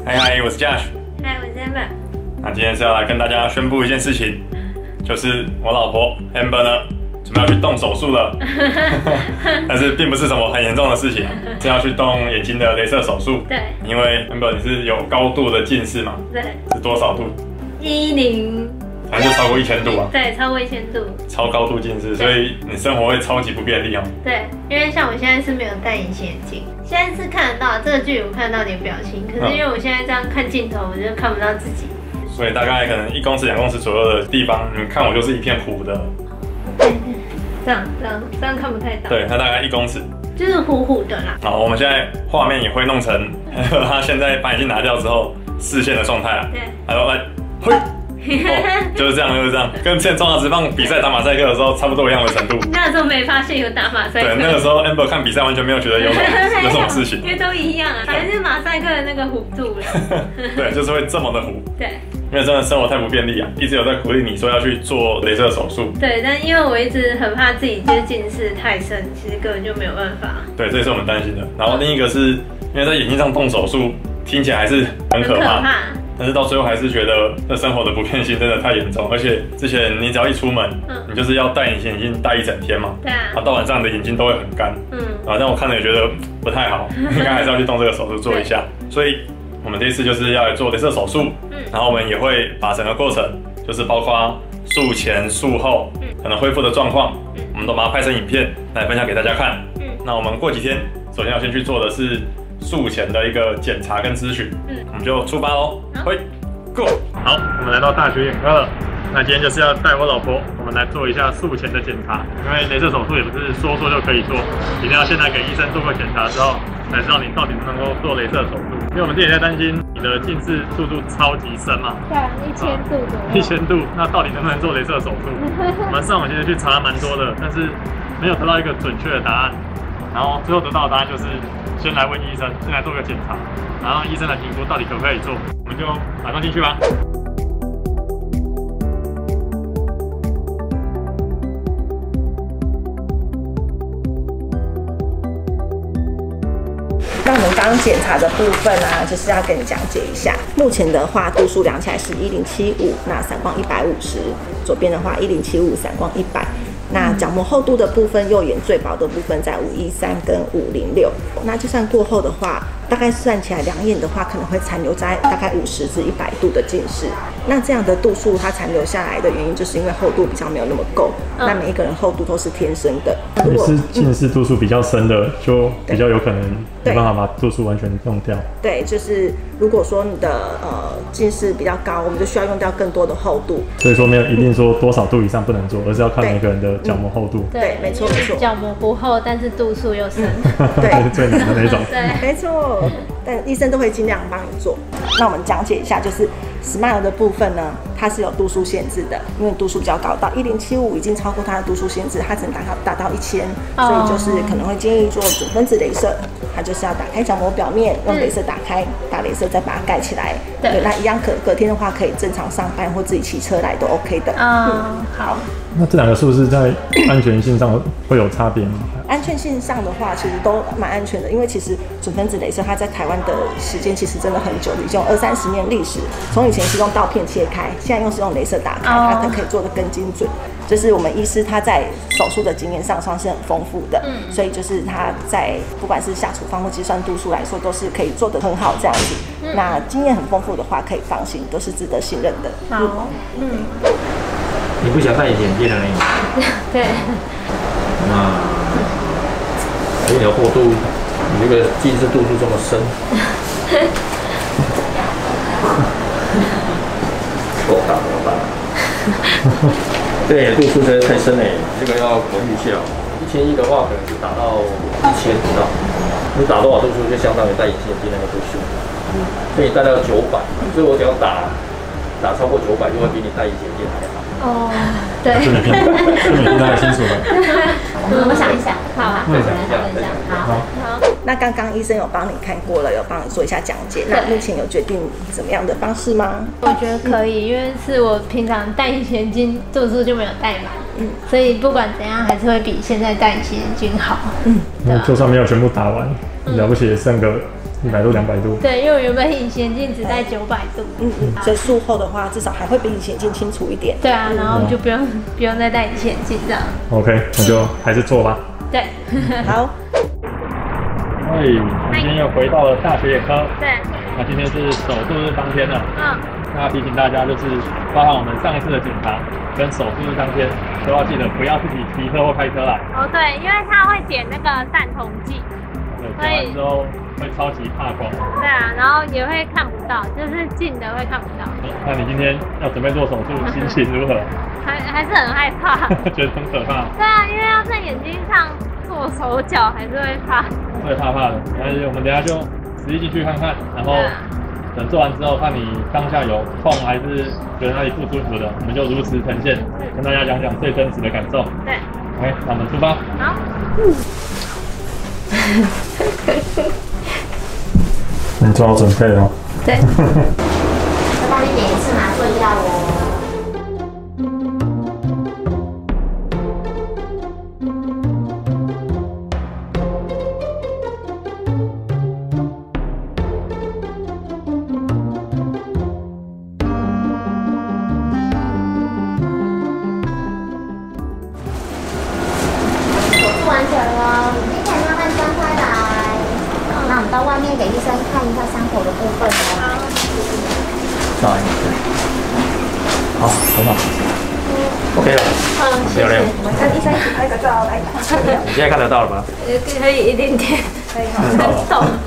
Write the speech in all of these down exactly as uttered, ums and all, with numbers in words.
嗨嗨，我是 Josh。 嗨，我是 Amber。 那今天是要来跟大家宣布一件事情，就是我老婆 Amber 呢，准备要去动手术了。但是并不是什么很严重的事情，是要去动眼睛的雷射手术。 对。 因为 Amber 你是有高度的近视嘛？ 对。 是多少度？ 一零。 反正就超过一千度啊。 对，超过一千度。超高度近视，所以你生活会超级不便利哦。 对，因为像我现在是没有戴隐形眼镜。现在是看得到这个距离，我看得到你的表情，可是因为我现在这样看镜头，我就看不到自己。 所以大概可能一公尺、两公尺左右的地方，你看我就是一片糊的。 这样这样这样看不太到。 对，它大概一公尺， 就是糊糊的啦。 好，我们现在画面也会弄成他现在把眼镜拿掉之后视线的状态啊。对。然后来，嘿。哦，就是这样，就是这样，跟之前中华职棒比赛打马赛克的时候差不多一样的程度。 那时候没发现有打马赛克。 对，那个时候 Amber 看比赛完全没有觉得有什么有什么事情， 因为都一样啊，还是马赛克的那个弧度了。 对，就是会这么的糊。 对， 因为真的生活太不便利啊，一直有在鼓励你说要去做雷射手术。 对，但因为我一直很怕自己就是近视太深，其实根本就没有办法。 对，这也是我们担心的。然后另一个是因为在眼睛上动手术，听起来还是很可怕。但是到最后还是觉得这生活的不便性真的太严重，而且之前你只要一出门，嗯、你就是要戴隐形眼镜戴一整天嘛，对啊，到晚上你的眼睛都会很干，嗯，啊，但我看了也觉得不太好，应该还是要去动这个手术做一下。所以我们这次就是要来做雷射手术，嗯，然后我们也会把整个过程，就是包括术前、术后，嗯，可能恢复的状况，嗯，我们都把它拍成影片来分享给大家看。嗯，那我们过几天首先要先去做的是术前的一个检查跟咨询，嗯，我们就出发喽，喂 ，Go！ 好，我们来到大学眼科了。那今天就是要带我老婆，我们来做一下术前的检查，因为雷射手术也不是说做就可以做，一定要先来给医生做过检查之后，才知道你到底能不能够做雷射手术。因为我们之前在担心你的近视度数超级深嘛， 对，一千度左右， 一千度，那到底能不能做雷射手术？我们上网其实去查了蛮多的，但是没有得到一个准确的答案。然后最后得到的答案就是先来问医生，先来做个检查，然后医生来评估到底可不可以做，我们就马上进去吧。 那我们刚刚检查的部分啊，就是要跟你讲解一下。目前的话，度数量起来是一零七五，那散光一百五十，左边的话一零七五，散光一百。那角膜厚度的部分，右眼最薄的部分在五一三跟五零六。那就算过后的话，大概算起来两眼的话，可能会残留在大概五十至一百度的近视。那这样的度数它残留下来的原因，就是因为厚度比较没有那么够。嗯、那每一个人厚度都是天生的。 也是近视度数比较深的，就比较有可能没办法把度数完全用掉。 对，就是如果说你的呃近视比较高，我们就需要用掉更多的厚度。 所以说没有一定说多少度以上不能做，而是要看每个人的角膜厚度。 对，没错没错。 角膜不厚，但是度数又深。 对， 最难的那种。 对，没错。但医生都会尽量帮你做。那我们讲解一下，就是 Smile 的部分呢，它是有度数限制的，因为度数比较高，到一零七五已经超过它的度数限制，它只能达到达到一千，所以就是可能会建议做准分子雷射，它就是要打开角膜表面，用雷射打开，打雷射再把它盖起来。对，那一样隔隔天的话，可以正常上班或自己骑车来都 OK 的。嗯，好。那这两个是不是在安全性上会有差别吗？ 安全性上的话，其实都蛮安全的，因为其实准分子雷射它在台湾的时间其实真的很久了，已经有二三十年历史。从以前是用刀片切开，现在用是用雷射打开，它可以做得更精准。就是我们医师他在手术的经验上算是很丰富的，嗯，所以就是他在不管是下处方或计算度数来说，都是可以做得很好这样子。嗯、那经验很丰富的话，可以放心，都是值得信任的。好，嗯。 你不想戴眼镜了呢？ 对。 那你的厚度，你这个近视度数这么深，够大够大。对，度数真的太深了，这个要考虑一下。一千一的话，可能是达到一千不到。你打多少度数，就相当于戴隐形眼镜那个度数。所以你戴到九百，所以我只要打打超过九百，就会比你戴隐形眼镜还好。哦， 对。 这你听得太清楚了。 我想一想，好啊， 再想一下，再想一下。 好。那刚刚医生有帮你看过了，有帮你做一下讲解。那目前有决定怎么样的方式吗？ 我觉得可以，因为是我平常戴隐形眼镜度数就没有戴满，嗯，所以不管怎样还是会比现在戴隐形眼镜好。嗯， 就算没有全部打完，了不起也剩个一百度、两百度。 对，因为我原本隐形眼镜只戴九百度。 嗯嗯，所以术后的话，至少还会比隐形眼镜清楚一点。 对啊，然后就不用不用再戴隐形眼镜这样。 OK， 那就还是做吧。 对， 好。 哎，我们今天又回到了大学眼科。 对。 那今天是手术日当天了。 嗯。 那提醒大家，就是包含我们上一次的检查跟手术日当天，都要记得不要自己骑车或开车来。 哦，对，因为它会点那个散瞳剂。 对，点完之后会超级怕光。 对啊，然后也会看不到，就是近的会看不到。 那你今天要准备做手术，心情如何？ 还还是很害怕。 觉得很可怕。 对啊，因为要在眼睛上做手脚，还是会怕。 会怕怕的，但是我们等一下就实际进去看看，然后。等做完之后，看你当下有痛还是觉得哪里不舒服的，我们就如实呈现，跟大家讲讲最真实的感受。 对 ，OK， 那我们出发。 好。 你做好准备哦。 对。 再帮你点一次麻醉药哦。 完成了，你可以慢慢张开来。那我们到外面给医生看一下伤口的部分哦。 上来一次。好，很好。OK 了。 嗯， 漂亮。 我们跟医生一起拍个照来看。 你现在看得到了吗？ 呃，可以一点点。 可以看得到了。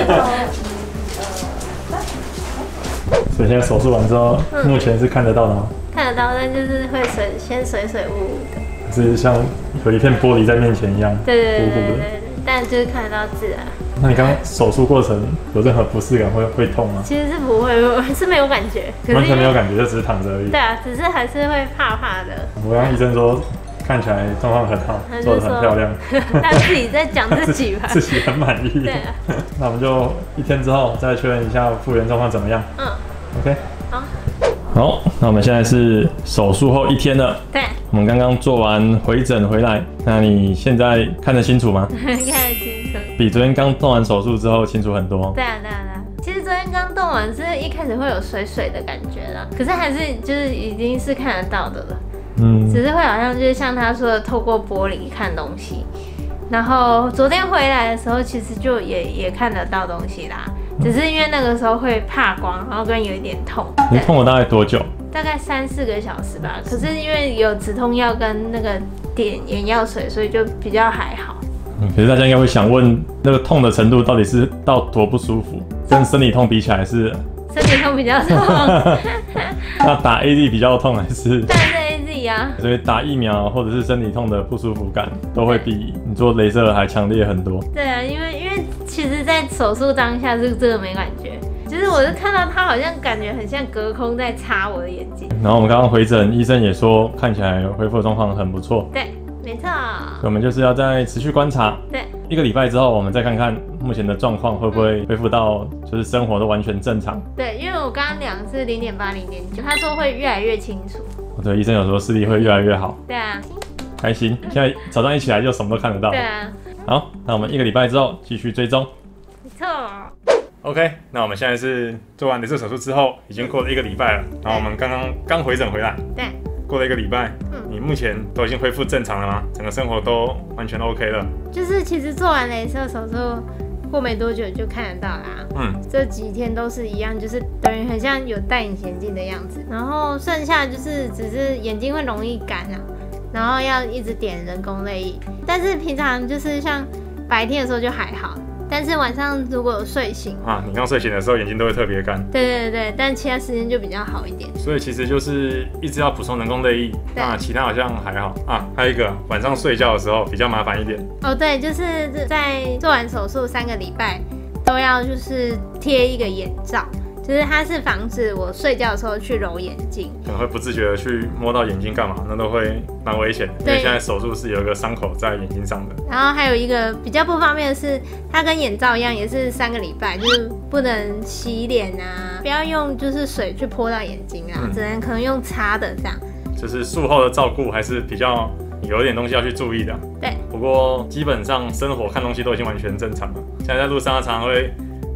所以现在手术完之后，嗯、目前是看得到的吗？ 看得到，但就是会水先水水雾雾的。 是像有一片玻璃在面前一样， 对对对糊糊的， 但就是看得到字啊。 那你刚刚手术过程有任何不适感会会痛吗？ 其实是不会，是没有感觉， 完全没有感觉，就只是躺着而已。 对啊，只是还是会怕怕的。 我刚医生说看起来状况很好，做得很漂亮。 他自己在讲自己吧， 自己很满意。 对啊。 那我们就一天之后再确认一下复原状况怎么样。 嗯。 OK。 好。 好，那我们现在是手术后一天了。 对。 我们刚刚做完回诊回来，那你现在看得清楚吗？ 看得清楚。 比昨天刚动完手术之后清楚很多。 对啊，对啊，对啊。其实昨天刚动完是一开始会有水水的感觉啦，可是还是就是已经是看得到的了。嗯。只是会好像就是像他说的，透过玻璃看东西。然后昨天回来的时候，其实就也也看得到东西啦。只是因为那个时候会怕光，然后跟有一点痛。 你痛了大概多久？ 大概三四个小时吧。可是因为有止痛药跟那个点眼药水，所以就比较还好。 嗯，可是大家应该会想问，那个痛的程度到底是到多不舒服？跟生理痛比起来是？ 身体痛比较痛。 那打 A Z 比较痛还是？ 当然是 A Z 啊。 所以打疫苗或者是身体痛的不舒服感，都会比你做雷射还强烈很多。 对啊，因为因为其实，在手术当下是这个没感觉，就是我是看到他好像感觉很像隔空在擦我的眼睛。 然后我们刚刚回诊，医生也说看起来恢复的状况很不错。 对，没错。 所以我们就是要再持续观察。 对。 一个礼拜之后，我们再看看目前的状况会不会恢复到就是生活都完全正常。 对，因为我刚刚量是零点八、零点九，他说会越来越清楚。 对，医生有说视力会越来越好。 对啊。 开心，现在早上一起来就什么都看得到。 对啊。 好，那我们一个礼拜之后继续追踪。 没错。 OK， 那我们现在是做完雷射手术之后，已经过了一个礼拜了。然后我们刚刚刚回诊回来。 对。 过了一个礼拜，嗯，你目前都已经恢复正常了吗？整个生活都完全 OK 了？ 就是其实做完雷射手术过没多久就看得到啦。嗯，这几天都是一样，就是等于很像有戴隐形眼镜的样子。然后剩下就是只是眼睛会容易干啊，然后要一直点人工泪液。但是平常就是像白天的时候就还好。但是晚上如果有睡醒啊，你刚睡醒的时候眼睛都会特别干。 对对对，但其他时间就比较好一点。 所以其实就是一直要补充人工泪液，那其他好像还好啊。还有一个晚上睡觉的时候比较麻烦一点。 哦，对，就是在做完手术三个礼拜都要就是贴一个眼罩。就是它是防止我睡觉的时候去揉眼睛， 可能会不自觉的去摸到眼睛干嘛，那都会蛮危险的。因为现在手术是有一个伤口在眼睛上的。 然后还有一个比较不方便的是，它跟眼罩一样，也是三个礼拜，就是不能洗脸啊，不要用就是水去泼到眼睛啊，嗯、只能可能用擦的这样。 就是术后的照顾还是比较有一点东西要去注意的。 对。 不过基本上生活看东西都已经完全正常了。现在在路上常常会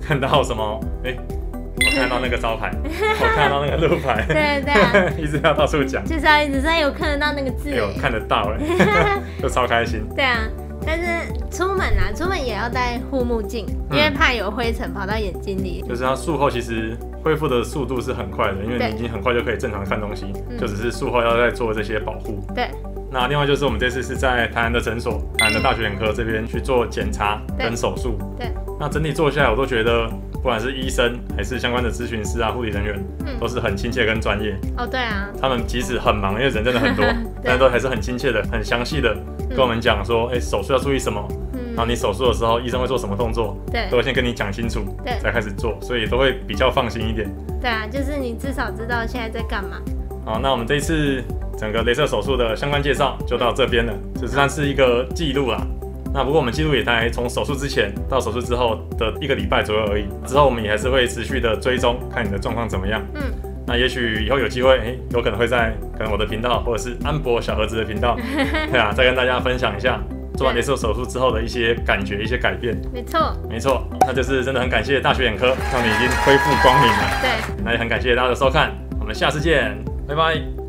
看到什么？哎、欸，我看到那个招牌，我看到那个路牌， 对对、啊， 一直要到处讲， 就是要一直在有看得到那个字， 有、欸、看得到哎，就超开心。 对啊。但是出门啊，出门也要戴护目镜，因为怕有灰尘跑到眼睛里。 就是它术后其实恢复的速度是很快的，因为你已经很快就可以正常看东西，就只是术后要再做这些保护。 对。 那另外就是我们这次是在台南的诊所，台南的大学眼科这边去做检查跟手术。 对。 那整体做下来，我都觉得不管是医生还是相关的咨询师啊、护理人员，嗯、都是很亲切跟专业。 哦，对啊。 他们即使很忙，因为人真的很多，但是都还是很亲切的、很详细的跟我们讲说，哎、嗯欸，手术要注意什么。然后你手术的时候，医生会做什么动作？对，都会先跟你讲清楚，对，才开始做，所以都会比较放心一点。 对啊，就是你至少知道现在在干嘛。 好，那我们这一次整个雷射手术的相关介绍就到这边了，只算是一个记录啦。那不过我们记录也大概从手术之前到手术之后的一个礼拜左右而已，之后我们也还是会持续的追踪，看你的状况怎么样。嗯。那也许以后有机会，哎、欸，有可能会在可能我的频道或者是安博小盒子的频道，对啊，再跟大家分享一下。做完雷射手术之后的一些感觉、一些改变， 没错， 没错，那就是真的很感谢大学眼科，让你已经恢复光明了。 对， 那也很感谢大家的收看，我们下次见，拜拜。